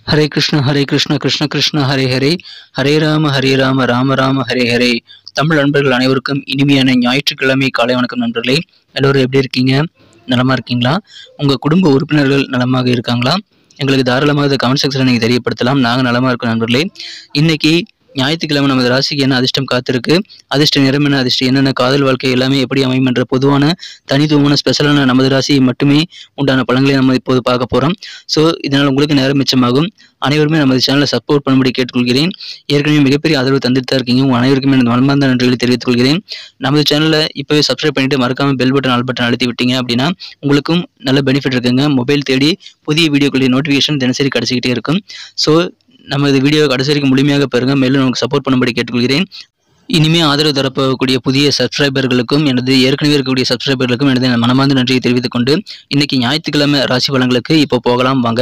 ஹரே கிருஷ்ண கிருஷ்ண கிருஷ்ண ஹரே ஹரே, ஹரே ராம ராம ராம ஹரே ஹரே. தமிழ் நண்பர்கள் அனைவருக்கும் இனிமையான ஞாயிற்றுக்கிழமை காலை வணக்கம் நண்பர்களே. எல்லோரும் எப்படி இருக்கீங்க? நலமா இருக்கீங்களா? உங்க குடும்ப உறுப்பினர்கள் நலமாக இருக்காங்களா? எங்களுக்கு தாராளமாக கமெண்ட் செக்ஷனில் நீங்கள் தெரியப்படுத்தலாம். நாங்கள் நலமா இருக்கோம் நண்பர்களே. இன்னைக்கு ஞாயிற்றுக்கிழமை நமது ராசிக்கு என்ன அதிர்ஷ்டம் காத்திருக்கு, அதிர்ஷ்ட நிறம் என்ன, அதிர்ஷ்டம் என்னென்ன, காதல் வாழ்க்கை எல்லாமே எப்படி அமையும் என்ற பொதுவான தனித்துவமான ஸ்பெஷலான நமது ராசியை மட்டுமே உண்டான பலன்களை நம்ம இப்போது பார்க்க போகிறோம். ஸோ இதனால் உங்களுக்கு நேரம் மிச்சமாகும். அனைவருமே நமது சேனலை சப்போர்ட் பண்ணும்படி கேட்டுக்கொள்கிறேன். ஏற்கனவே மிகப்பெரிய ஆதரவு தந்துட்டு தான் இருக்கீங்க. உங்கள் அனைவருக்குமே எனது மனமார்ந்த நன்றிகளை தெரிவித்துக் கொள்கிறேன். நமது சேனலை இப்போவே சப்ஸ்கிரைப் பண்ணிட்டு மறக்காம பெல் பட்டன் ஆல் பட்டன் அழுத்தி விட்டீங்க அப்படின்னா உங்களுக்கும் நல்ல பெனிஃபிட் இருக்குங்க. மொபைல் தேடி புதிய வீடியோக்களுடைய நோட்டிஃபிகேஷன் தினசரி கிடைச்சிக்கிட்டே இருக்கும். ஸோ நமது வீடியோ கடைசி வரைக்கும் முழுமையாக பெறுங்க. மேலும் நமக்கு சப்போர்ட் பண்ணும்படி கேட்டுக்கொள்கிறேன். இனிமே ஆதரவு தரப்போகக்கூடிய புதிய சப்ஸ்கிரைபர்களுக்கும் எனது ஏற்கனவே இருக்கக்கூடிய சப்ஸ்கிரைபர்களுக்கும் எனது மனமார்ந்த நன்றியை தெரிவித்துக் கொண்டு இன்னைக்கு ஞாயிற்றுக்கிழமை ராசி பலன்களுக்கு இப்போ போகலாம் வாங்க.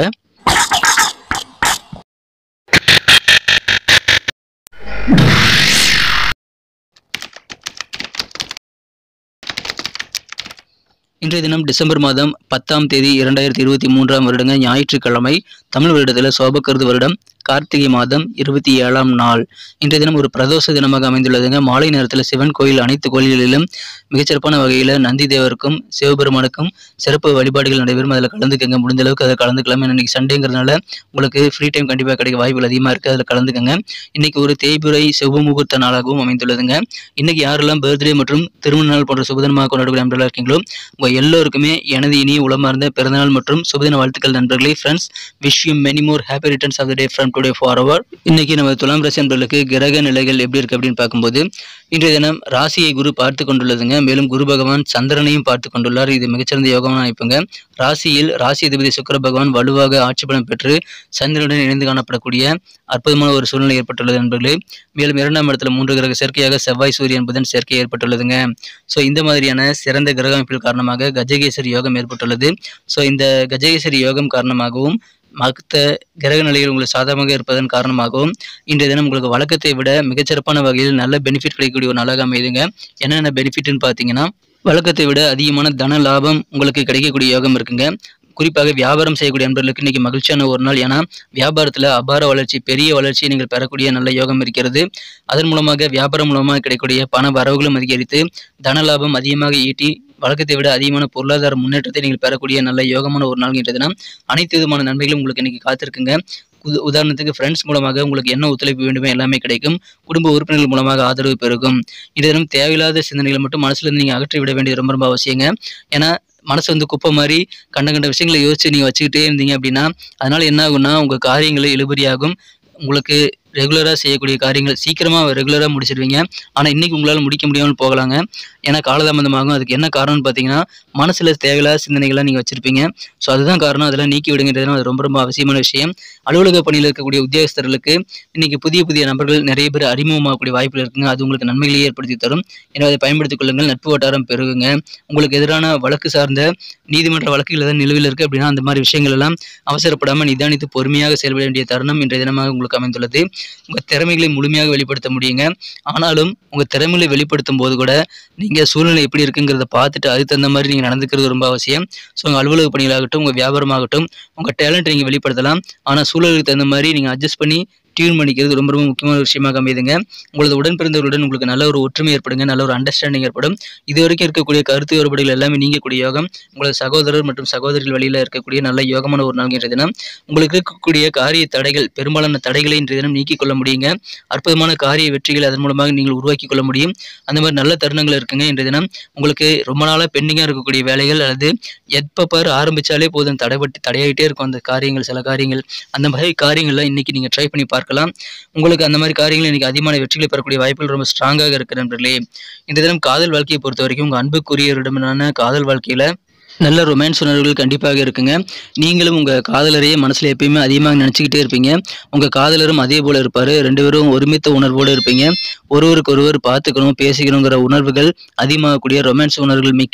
இன்றைய தினம் டிசம்பர் மாதம் 10ஆம் தேதி 2023ஆம் வருடங்க ஞாயிற்றுக்கிழமை. தமிழ் வருடத்தில் சோபக்கருது வருடம் கார்த்திகை மாதம் 27ஆம் நாள். இன்றைய தினம் ஒரு பிரதோஷ தினமாக அமைந்துள்ளதுங்க. மாலை நேரத்தில் சிவன் கோயில் அனைத்து கோயில்களிலும் மிகச்சிறப்பான வகையில் நந்தி தேவருக்கும் சிவபெருமானுக்கும் சிறப்பு வழிபாடுகள் நடைபெறும். அதில் கலந்துக்கங்க. முடிந்த அளவுக்கு அதை கலந்துக்கலாம். இன்னைக்கு சண்டேங்கிறதுனால உங்களுக்கு ஃப்ரீ டைம் கண்டிப்பாக கிடைக்க வாய்ப்புகள் அதிகமாக இருக்குது. அதில் கலந்துக்கங்க. இன்னைக்கு ஒரு தேய்பிறை செவ்வ முகூர்த்த நாளாகவும் அமைந்துள்ளதுங்க. இன்னைக்கு யாரெல்லாம் பர்த்டே மற்றும் திருமண நாள் போன்ற சுபதினமாக கொண்டாடக்கூடிய நண்பர்களாக இருக்கீங்களோ உங்கள் எல்லோருக்குமே எனது இனிய உளமார்ந்த பிறந்தநாள் மற்றும் சுபதின வாழ்த்துக்கள் நண்பர்களே. Friends, wish you many more happy returns of the day from today forward. இன்னைக்கு நம்ம துலாம் ராசி நண்பர்களுக்கு கிரக நிலைகள் எப்படி இருக்கு அப்படின்னு பார்க்கும்போது இன்றைய தினம் ராசியை குரு பார்த்து கொண்டுள்ளதுங்க. மேலும் குரு பகவான் சந்திரனையும் பார்த்து கொண்டுள்ளார். இது மிகச்சிறந்த யோகமான அமைப்புங்க. ராசியில் ராசி அதிபதி சுக்கிர பகவான் வலுவாக ஆட்சி பலம் பெற்று சந்திரனுடன் இணைந்து காணப்படக்கூடிய அற்புதமான ஒரு சூழ்நிலை ஏற்பட்டுள்ளது நண்பர்களே. மேலும் 2ஆம் இடத்துல 3 கிரக சேர்க்கையாக செவ்வாய் சூரியன் புதன் சேர்க்கை ஏற்பட்டுள்ளதுங்க. ஸோ இந்த மாதிரியான சிறந்த கிரக அமைப்பில் காரணமாக கஜகேசரி யோகம் ஏற்பட்டுள்ளது. ஸோ இந்த கஜகேசரி யோகம் காரணமாகவும் மற்ற கிரக நிலைகள் உங்களுக்கு சாதகமாக இருப்பதன் காரணமாகவும் இன்றைய தினம் உங்களுக்கு வழக்கத்தை விட மிகச்சிறப்பான வகையில் நல்ல பெனிஃபிட் கிடைக்கக்கூடிய ஒரு நாளாக அமைதுங்க. என்னென்ன பெனிஃபிட்னு பார்த்தீங்கன்னா, வழக்கத்தை விட அதிகமான தன லாபம் உங்களுக்கு கிடைக்கக்கூடிய யோகம் இருக்குங்க. குறிப்பாக வியாபாரம் செய்யக்கூடிய நண்பர்களுக்கு இன்னைக்கு மகிழ்ச்சியான ஒரு நாள். ஏன்னா வியாபாரத்தில் அபார வளர்ச்சி, பெரிய வளர்ச்சியை நீங்கள் பெறக்கூடிய நல்ல யோகம் இருக்கிறது. அதன் மூலமாக வியாபாரம் மூலமாக கிடைக்கக்கூடிய பண வரவுகளும் அதிகரித்து தன லாபம் அதிகமாக ஈட்டி வழக்கத்தை விட அதிகமான பொருளாதார முன்னேற்றத்தை நீங்கள் பெறக்கூடிய நல்ல யோகமான ஒரு நாள் என்ற தினம் அனைத்து விதமான நன்மைகளும் உங்களுக்கு இன்னைக்கு காத்திருக்குங்க. உதாரணத்துக்கு ஃப்ரெண்ட்ஸ் மூலமாக உங்களுக்கு என்ன ஒத்துழைப்பு வேண்டுமே எல்லாமே கிடைக்கும். குடும்ப உறுப்பினர்கள் மூலமாக ஆதரவு பெருகும். இந்த தினம் தேவையில்லாத சிந்தனைகளை மட்டும் மனசுல இருந்து நீங்கள் அகற்றி விட வேண்டியது ரொம்ப ரொம்ப அவசியங்க. ஏன்னா மனசு குப்பை மாதிரி கண்ட விஷயங்களை யோசிச்சு நீங்கள் வச்சுக்கிட்டே இருந்தீங்க அப்படின்னா அதனால என்ன ஆகும்னா உங்கள் காரியங்களை இழுபறியாகும். உங்களுக்கு ரெகுலராக செய்யக்கூடிய காரியங்கள் சீக்கிரமாக ரெகுலராக முடிச்சிடுவீங்க. ஆனால் இன்றைக்கி உங்களால் முடிக்க முடியாமல் போகலாங்க. ஏன்னா காலதாமதமாகும். அதுக்கு என்ன காரணம்னு பார்த்தீங்கன்னா மனசில் தேவையில்லாத சிந்தனைகளாக நீங்கள் வச்சுருப்பீங்க. ஸோ அதுதான் காரணம். அதெல்லாம் நீக்கி விடுங்கிறது அது ரொம்ப ரொம்ப அவசியமான விஷயம். அலுவலக பணியில் இருக்கக்கூடிய உத்தியோகஸ்தர்களுக்கு இன்றைக்கி புதிய நபர்கள் நிறைய பேர் அறிமுகமாகக்கூடிய வாய்ப்புகள் இருக்குங்க. அது உங்களுக்கு நன்மைகளையே ஏற்படுத்தி தரும். எனவே அதை பயன்படுத்திக் கொள்ளுங்கள். நட்பு வட்டாரம் பெருகுங்க. உங்களுக்கு எதிரான வழக்கு சார்ந்த நீதிமன்ற வழக்குகள் ஏதாவது நிலுவையில் இருக்குது அப்படின்னா அந்த மாதிரி விஷயங்கள் எல்லாம் அவசரப்படாமல் நிதானித்து பொறுமையாக செயல்பட வேண்டிய தருணம் இன்றைய தினமாக உங்களுக்கு அமைந்துள்ளது. உங்கள் திறமைகளை முழுமையாக வெளிப்படுத்த முடியுங்க. ஆனாலும் உங்கள் திறமைகளை வெளிப்படுத்தும் போது கூட நீங்கள் சூழ்நிலை எப்படி இருக்குங்கிறத பார்த்துட்டு அதுக்கு தகுந்த மாதிரி நீங்கள் நடந்துக்கிறது ரொம்ப அவசியம். ஸோ உங்கள் அலுவலக பணிகளாகட்டும் உங்கள் வியாபாரமாகட்டும் உங்கள் டேலண்ட் நீங்கள் வெளிப்படுத்தலாம். ஆனால் சூழலுக்கு தகுந்த மாதிரி நீங்கள் அட்ஜஸ்ட் பண்ணி டியூன் பண்ணிக்கிறது ரொம்ப ரொம்ப முக்கியமான விஷயமாக அமைதுங்க. உங்களது உடன் பிறந்தவர்களுடன் உங்களுக்கு நல்ல ஒரு ஒற்றுமை ஏற்படுங்க. நல்ல ஒரு அண்டர்ஸ்டாண்டிங் ஏற்படும். இது வரைக்கும் இருக்கக்கூடிய கருத்து வேறுபாடுகள் எல்லாமே நீங்கக்கூடிய யோகம். உங்களது சகோதரர் மற்றும் சகோதரிகள் வழியில் இருக்கக்கூடிய நல்ல யோகமான ஒரு நாள் இன்றைய தினம். உங்களுக்கு இருக்கக்கூடிய காரிய தடைகள், பெரும்பாலான தடைகளை இன்றைய தினம் நீக்கிக் கொள்ள முடியுங்க. அற்புதமான காரிய வெற்றிகள் அதன் மூலமாக நீங்கள் உருவாக்கி கொள்ள முடியும். அந்த மாதிரி நல்ல தருணங்கள் இருக்குங்க. இன்றைய தினம் உங்களுக்கு ரொம்ப நாளாக பெண்டிங்காக இருக்கக்கூடிய வேலைகள் அல்லது எப்போ பாரு ஆரம்பித்தாலே போதும் தடையாயிட்டே இருக்கும் அந்த காரியங்கள், சில காரியங்கள், அந்த மாதிரி காரியங்கள்லாம் இன்னைக்கு நீங்கள் ட்ரை பண்ணி பார்க்கலாம். உங்களுக்கு அந்த மாதிரி காரியங்கள் இன்னைக்கு அதிகமான வெற்றிகளை பெறக்கூடிய வாய்ப்புகள் ரொம்ப ஸ்ட்ராங்காக இருக்கிற நண்பர்களே. இந்த தினம் காதல் வாழ்க்கையை பொறுத்த வரைக்கும் உங்கள் அன்புக்குரியவரிடமான காதல் வாழ்க்கையில் நல்ல ரொமான்ஸ் உணர்வுகள் கண்டிப்பாக இருக்குங்க. நீங்களும் உங்கள் காதலரையே மனசில் எப்பயுமே அதிகமாக நினச்சிக்கிட்டே இருப்பீங்க. உங்கள் காதலரும் அதே போல் இருப்பார். 2 பேரும் ஒருமித்த உணர்வோடு இருப்பீங்க. ஒருவருக்கு ஒருவர் பார்த்துக்கணும், பேசிக்கணுங்கிற உணர்வுகள் அதிகமாகக்கூடிய ரொமான்ஸ் உணர்வுகள் மிக்க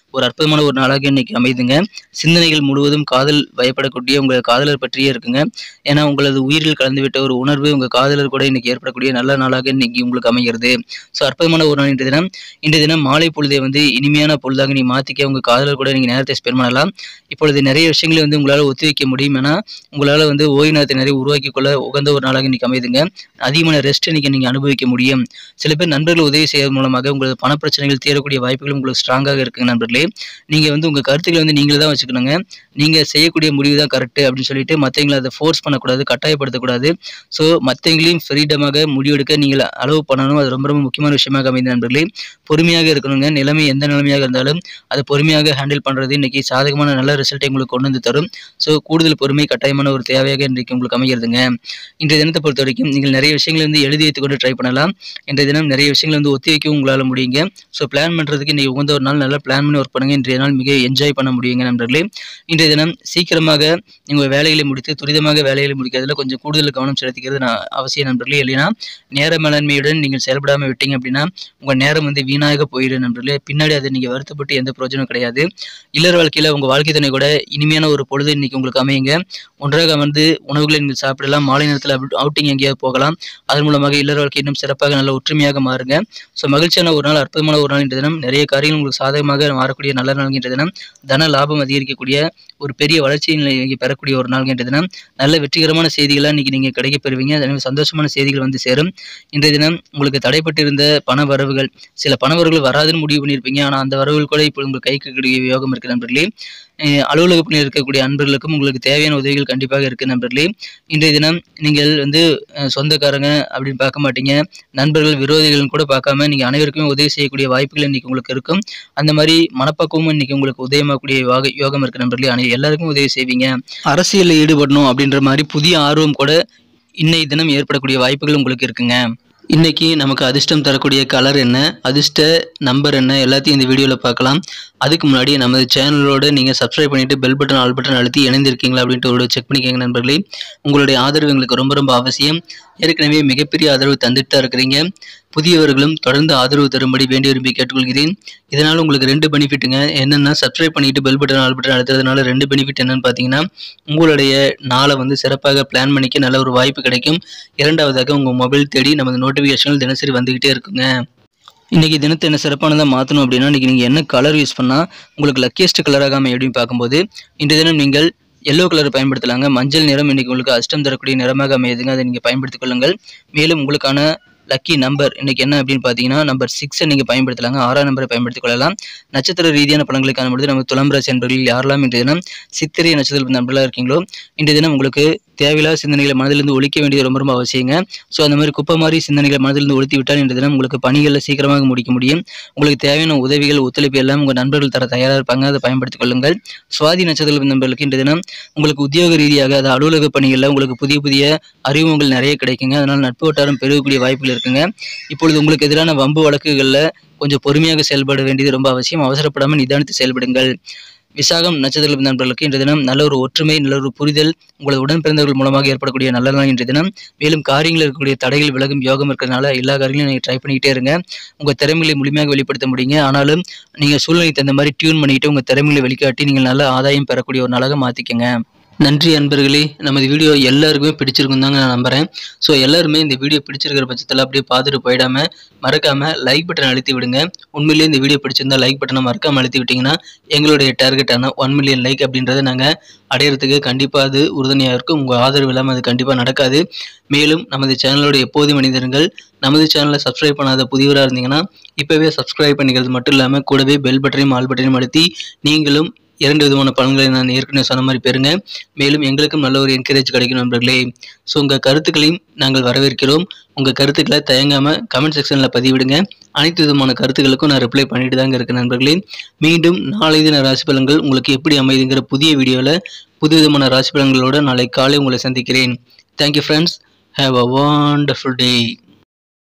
ஒரு அற்புதமான ஒரு நாளாக இன்னைக்கு அமைதுங்க. சிந்தனைகள் முழுவதும் காதல் வயப்படக்கூடிய உங்கள் காதலர் பற்றியே இருக்குங்க. ஏன்னா உங்களது உயிரில் கலந்துவிட்ட ஒரு உணர்வு உங்கள் காதலர் கூட இன்னைக்கு ஏற்படக்கூடிய நல்ல நாளாக இன்னைக்கு உங்களுக்கு அமைகிறது. ஸோ அற்புதமான ஒரு நாள் இன்றைய தினம். இன்றைய தினம் மாலை பொழுதை வந்து இனிமையான பொழுதாக நீ மாற்றிக்க உங்கள் காதலர் கூட நீங்கள் நேரத்தை ஸ்பெண்ட் பண்ணலாம். இப்பொழுது நிறைய விஷயங்களை வந்து உங்களால் ஒத்துழைக்க முடியும். ஏன்னா உங்களால் வந்து ஓய்வு நேரத்தை நிறைய உருவாக்கி கொள்ள உகந்த ஒரு நாளாக இன்னைக்கு அமைதுங்க. அதிகமான ரெஸ்ட் இன்னைக்கு நீங்கள் அனுபவிக்க முடியும். சில பேர் நண்பர்கள் உதவி செய்வதன் மூலமாக உங்களது பண பிரச்சனைகள் தீரக்கூடிய வாய்ப்புகள் உங்களுக்கு ஸ்ட்ராங்காக இருக்குங்க நண்பர்களே. நீங்கள் வந்து உங்கள் கருத்துக்களை வந்து நீங்களே தான் வச்சுக்கணுங்க. நீங்கள் செய்யக்கூடிய முடிவு தான் கரெக்டு அப்படின்னு சொல்லிட்டு மற்றவங்களை அதை ஃபோர்ஸ் பண்ணக்கூடாது, கட்டாயப்படுத்தக்கூடாது. ஸோ மற்றவங்களையும் ஃப்ரீடமாக முடிவெடுக்க நீங்கள் அலோவ் பண்ணணும். அது ரொம்ப ரொம்ப முக்கியமான விஷயமாக அமைந்த நண்பர்களே. பொறுமையாக இருக்கணுங்க. நிலைமை எந்த நிலைமையாக இருந்தாலும் அதை பொறுமையாக ஹேண்டில் பண்ணுறது இன்னைக்கு சாதகமான நல்ல ரிசல்ட்டை உங்களுக்கு கொண்டு வந்து தரும். ஸோ கூடுதல் பொறுமை கட்டாயமான ஒரு தேவையாக இன்றைக்கு உங்களுக்கு அமைகிறதுங்க. இன்றைய தினத்தை பொறுத்த வரைக்கும் நீங்கள் நிறைய விஷயங்களை வந்து எழுதி வைத்துக்கொண்டு ட்ரை பண்ணலாம். இன்றைய தினம் நிறைய விஷயங்களை வந்து ஒத்தி வைக்கவும் உங்களால் முடியுங்க. ஸோ பிளான் பண்ணுறதுக்கு இன்றைக்கி உகந்த ஒரு நாள் நல்லா பிளான் பண்ணி ஒர்க் பண்ணுங்க. இன்றைய நாள் மிக என்ஜாய் பண்ண முடியுங்க நண்பர்களே. இன்றைய தினம் சீக்கிரமாக உங்கள் வேலைகளை முடித்து துரிதமாக வேலைகளை முடிக்கிறதுல கொஞ்சம் கூடுதல் கவனம் செலுத்திக்கிறது அவசியம் நண்பர்களே. இல்லைன்னா நேர மேலாண்மையுடன் நீங்கள் செயல்படாமல் விட்டீங்க அப்படின்னா உங்கள் நேரம் வந்து வீணாக போயிடும் நண்பர்களே. பின்னாடி அதை நீங்கள் வருத்தப்பட்டு எந்த பிரயோஜனம் கிடையாது. இல்லற வாழ்க்கையில் உங்கள் வாழ்க்கை துணை கூட இனிமையான ஒரு பொழுது இன்னைக்கு உங்களுக்கு அமையுங்க. ஒன்றாக அமர்ந்து உணவுகளை நீங்கள் சாப்பிடலாம். மாலை நேரத்தில் அவுட்டிங் எங்கேயாவது போகலாம். அதன் மூலமாக இல்லற வாழ்க்கை இன்னும் சிறப்பாக நல்ல ஒற்றுமையாக மாறுங்க. ஸோ மகிழ்ச்சியான ஒரு நாள், அற்புதமான ஒரு நாள் இன்றைய தினம். நிறைய காரியங்கள் உங்களுக்கு சாதகமாக மாறக்கூடிய நல்ல நாள் இன்றைய தினம். தன லாபம் அதிகரிக்கக்கூடிய ஒரு பெரிய வளர்ச்சியை பெறக்கூடிய ஒரு நாள் இன்றைய தினம். நல்ல வெற்றிகரமான செய்திகளாக இன்னைக்கு நீங்கள் கிடைக்க பெறுவீங்க. அதனால் சந்தோஷமான செய்திகள் வந்து சேரும். இன்றைய தினம் உங்களுக்கு தடைப்பட்டிருந்த பண வரவுகள், சில பண வரவுகள் வராதுன்னு முடிவு பண்ணியிருப்பீங்க. ஆனால் அந்த வரவுகள் கூட இப்போ உங்கள் கைக்கு கிடைக்க யோகம் இருக்குது நண்பர்களே. அலுவலக பணியில் இருக்கக்கூடிய அன்பர்களுக்கும் உங்களுக்கு தேவையான உதவிகள் கண்டிப்பாக இருக்குது நண்பர்களே. இன்றைய தினம் நீங்கள் வந்து சொந்தக்காரங்க அப்படின்னு பார்க்க மாட்டீங்க. நண்பர்கள் விரோதிகள் கூட பார்க்காம நீங்கள் அனைவருக்குமே உதவி செய்யக்கூடிய வாய்ப்புகள் இன்னைக்கு உங்களுக்கு இருக்கும். அந்த மாதிரி மனப்பக்குவமும் இன்னைக்கு உங்களுக்கு உதயமாகக்கூடிய யோகம் இருக்குது நண்பர்களே. எல்லாருக்கும் உதவி செய்வீங்க. அரசியலில் ஈடுபடணும் அப்படின்ற மாதிரி புதிய ஆர்வம் கூட இன்னைய தினம் ஏற்படக்கூடிய வாய்ப்புகள் உங்களுக்கு இருக்குங்க. இன்னைக்கு நமக்கு அதிர்ஷ்டம் தரக்கூடிய கலர் என்ன, அதிர்ஷ்ட நம்பர் என்ன, எல்லாத்தையும் இந்த வீடியோவில் பார்க்கலாம். அதுக்கு முன்னாடி நமது சேனலோட நீங்கள் சப்ஸ்கிரைப் பண்ணிவிட்டு பெல் பட்டன் ஆல் பட்டன் அழுத்தி இணைந்திருக்கீங்களா அப்படின்ட்டு ஒரு செக் பண்ணிக்கோங்க நண்பர்களே. உங்களுடைய ஆதரவு எங்களுக்கு ரொம்ப ரொம்ப அவசியம். ஏற்கனவே மிகப்பெரிய ஆதரவு தந்துட்டு தான் இருக்கிறீங்க. புதியவர்களும் தொடர்ந்து ஆதரவு தரும்படி வேண்டி விரும்பி கேட்டுக்கொள்கிறேன். இதனால் உங்களுக்கு 2 பெனிஃபிட்டுங்க. என்னென்னா சப்ஸ்கிரைப் பண்ணிட்டு பெல் பட்டன் ஆல் பட்டன் அழுத்துறதுனால 2 பெனிஃபிட் என்னன்னு பார்த்தீங்கன்னா உங்களுடைய நாளை வந்து சிறப்பாக பிளான் பண்ணிக்க நல்ல ஒரு வாய்ப்பு கிடைக்கும். இரண்டாவதாக உங்கள் மொபைல் தேடி நமது நோட்டிஃபிகேஷன்கள் தினசரி வந்துக்கிட்டே இருக்குங்க. இன்றைக்கி தினத்தை என்ன சிறப்பானதாக மாற்றணும் அப்படின்னா இன்றைக்கி நீங்கள் என்ன கலர் யூஸ் பண்ணால் உங்களுக்கு லக்கியஸ்ட் கலராக எப்படின்னு பார்க்கும்போது இன்றைய தினம் நீங்கள் எல்லோ கலர் பயன்படுத்தலாங்க. மஞ்சள் நிறம் இன்றைக்கி உங்களுக்கு அதிர்ஷ்டம் தரக்கூடிய நிறமாக அமையுதுங்க. அதை நீங்கள் பயன்படுத்திக் கொள்ளுங்கள். மேலும் உங்களுக்கான லக்கி நம்பர் இன்னைக்கு என்ன அப்படின்னு பார்த்தீங்கன்னா நம்பர் 6 நீங்கள் பயன்படுத்தலாங்க. 6ஆம் நம்பரை பயன்படுத்திக் கொள்ளலாம். நட்சத்திர ரீதியான பலன்களை காணும்பொழுது நம்ம துலாம் ராசி நண்பர்கள் யாரெல்லாம் இன்றைய தினம் சித்திரை நட்சத்திர நண்பர்களாக இருக்கீங்களோ இன்றைய தினம் உங்களுக்கு தேவையில்லாத சிந்தனைகளை மனதிலிருந்து ஒழிக்க வேண்டியது ரொம்ப ரொம்ப அவசியங்க. ஸோ அந்த மாதிரி குப்பை மாதிரி சிந்தனைகளை மனதிலிருந்து ஒழித்து விட்டால் இன்றைய தினம் உங்களுக்கு பணிகளில் சீக்கிரமாக முடிக்க முடியும். உங்களுக்கு தேவையான உதவிகள் ஒத்துழைப்பு எல்லாம் உங்கள் நண்பர்கள் தர தயாராக இருப்பாங்க. அதை பயன்படுத்திக் கொள்ளுங்கள். சுவாதி நட்சத்திர நண்பர்களுக்கு இன்றைய தினம் உங்களுக்கு உத்தியோக ரீதியாக அது அலுவலக பணிகளில் உங்களுக்கு புதிய புதிய அறிமுகங்கள் நிறைய கிடைக்குங்க. அதனால் நட்பு வட்டாரம் பெருகக்கூடிய வாய்ப்புகள் இருக்குங்க. இப்பொழுது உங்களுக்கு எதிரான வம்பு வழக்குகளில் கொஞ்சம் பொறுமையாக செயல்பட வேண்டியது ரொம்ப அவசியம். அவசரப்படாமல் நிதானித்து செயல்படுங்கள். விசாகம் நட்சத்திர நண்பர்களுக்கு இன்றைய தினம் நல்ல ஒரு ஒற்றுமை, நல்ல ஒரு புரிதல் உங்களது உடன் பிறந்தவர்கள் மூலமாக ஏற்படக்கூடிய நல்ல நாள் இன்றைய தினம். மேலும் காரியங்கள் இருக்கக்கூடிய தடைகள் விலகும் யோகம் இருக்கிறதுனால எல்லா காரியங்களும் நீங்கள் ட்ரை பண்ணிக்கிட்டே இருங்க. உங்கள் திறமைகளை முழுமையாக வெளிப்படுத்த முடியுங்க. ஆனாலும் நீங்கள் சூழ்நிலைக்கு தகுந்த மாதிரி டியூன் பண்ணிட்டு உங்கள் திறமைகளை வெளிக்காட்டி நீங்கள் நல்ல ஆதாயம் பெறக்கூடிய ஒரு நாளாக மாற்றிக்கங்க. நன்றி அன்பர்களே. நமது வீடியோ எல்லாருக்குமே பிடிச்சிருக்கும் தாங்க நான் நம்புகிறேன். ஸோ எல்லாருமே இந்த வீடியோ பிடிச்சிருக்கிற பட்சத்தில் அப்படியே பார்த்துட்டு போயிடாமல் மறக்காமல் லைக் பட்டன் அழுத்தி விடுங்க. உண்மையிலேயே இந்த வீடியோ பிடிச்சிருந்தால் லைக் பட்டனை மறக்காமல் அழுத்தி விட்டிங்கன்னா எங்களுடைய டார்கெட்டான 1 மில்லியன் லைக் அப்படின்றத நாங்கள் அடையிறதுக்கு கண்டிப்பாக அது உறுதுணையாக இருக்கும். உங்கள் ஆதரவு இல்லாமல் அது கண்டிப்பாக நடக்காது. மேலும் நமது சேனலோட எப்போதும் மனிதர்கள் நமது சேனலை சப்ஸ்கிரைப் பண்ணாத புதியவராக இருந்தீங்கன்னா இப்போவே சப்ஸ்கிரைப் பண்ணிக்கிறது மட்டும் இல்லாமல் கூடவே பெல் பட்டனையும் ஆல் பட்டனையும் அழுத்தி நீங்களும் 2 விதமான பலன்களை நான் ஏற்கனவே சொன்ன மாதிரி பெறுங்க. மேலும் எங்களுக்கும் நல்ல ஒரு என்கரேஜ் கிடைக்கும் நண்பர்களே. ஸோ உங்கள் கருத்துக்களையும் நாங்கள் வரவேற்கிறோம். உங்கள் கருத்துக்களை தயங்காமல் கமெண்ட் செக்ஷனில் பதிவிடுங்க. அனைத்து விதமான கருத்துக்களுக்கும் நான் ரிப்ளை பண்ணிட்டு தாங்க இருக்கேன் நண்பர்களே. மீண்டும் நாளை தின ராசி பலன்கள் உங்களுக்கு எப்படி அமைதுங்கிற புதிய வீடியோவில் புது விதமான ராசி பலன்களோடு நாளை காலை உங்களை சந்திக்கிறேன். Thank you friends. Have a wonderful day.